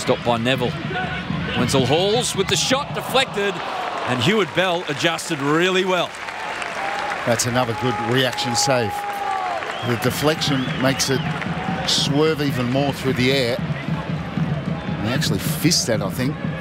Stopped by Neville. Wenzel-Halls with the shot deflected, and Hewitt-Bell adjusted really well. That's another good reaction save. The deflection makes it swerve even more through the air. And he actually fist that, I think.